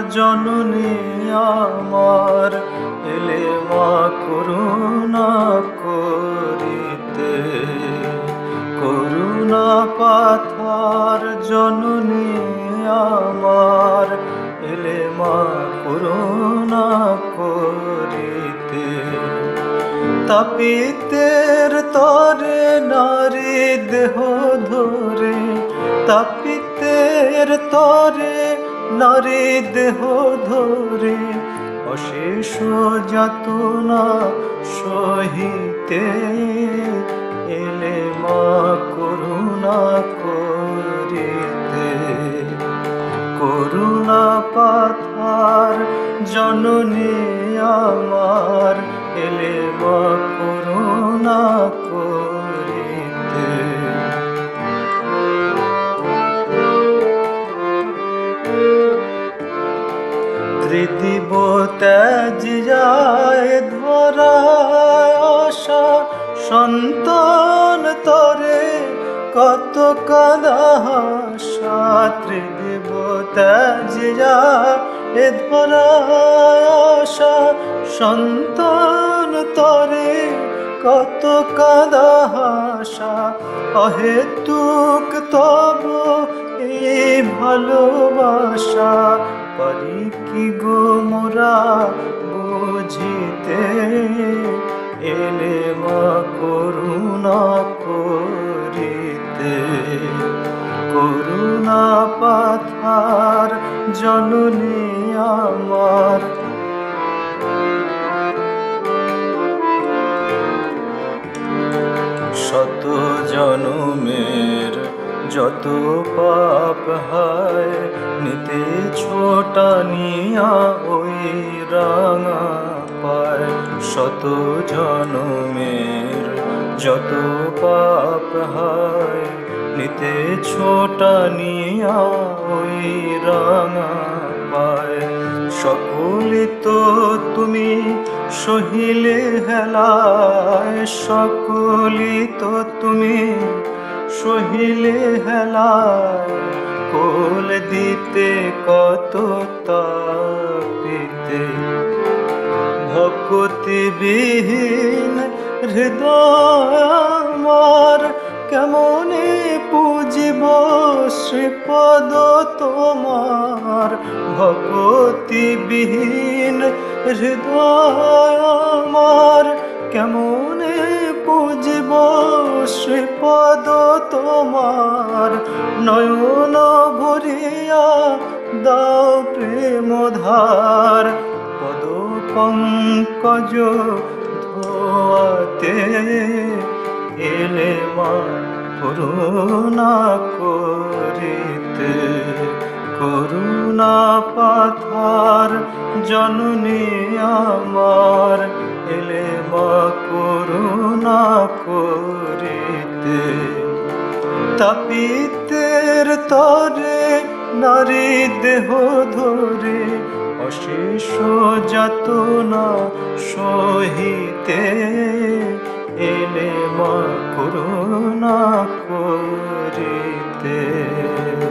জননী আমার, এলে মা করুণা করিতে। করুণা পাথার জননী আমার, এলে মা করুণা করিতে। তাপিতের তরে নারী দেহ ধরে, তাপিতের তরে নারী দেহ ধরে, অশেষ যাতনা সহিতে, এলে মা করুণা করিতে। করুণা পাথার জননী আমার, এলে মা করুণা করিতে। ত্রিদিব ত্যাজিয়ায় ধরায় আশা, সন্তান তরে কত কাদাশা। ত্রিদিব ত্যাজিয়ায় ধরায় আশা, সন্তান তরে কত কাদাশা। অহেতুক তব এই ভালোবাসা, পারি কি গো মোরা বুঝিতে, এলে মা করুণা করিতে। করুণা পাথার জননী আমার, শত জনমের যত পাপ হায়, নিতে ছোটা নিয়া ওই রাঙা পায়। শত জনমের যত পাপ হায়, নিতে ছোটা নিয়া ওই রাঙা পায়। সকলে তো তুমি সহিলে হেলায়, সকলি তো তুমি সহিলে হেলায়। কোল দিতে কত তাপিতে, ভক্তিবিহীন হৃদয় আমার, কেমনে পুজিব শ্রীপদ তোমার। ভক্তিবিহীন হৃদয় আমার, কেমনে পুজিব শ্রীপদ তোমার। নয়ন ভরিয়া দাও প্রেম ধার, পদ পঙ্কজ ধোয়াতে, এলে মা করুণা করিতে। করুণা পাথার জননী আমার, এলে মা করুণা করিতে। তাপিতের তরে নারী দেহ ধরে, অশেষ যাতনা সহিতে, এলে মা করুণা করিতে।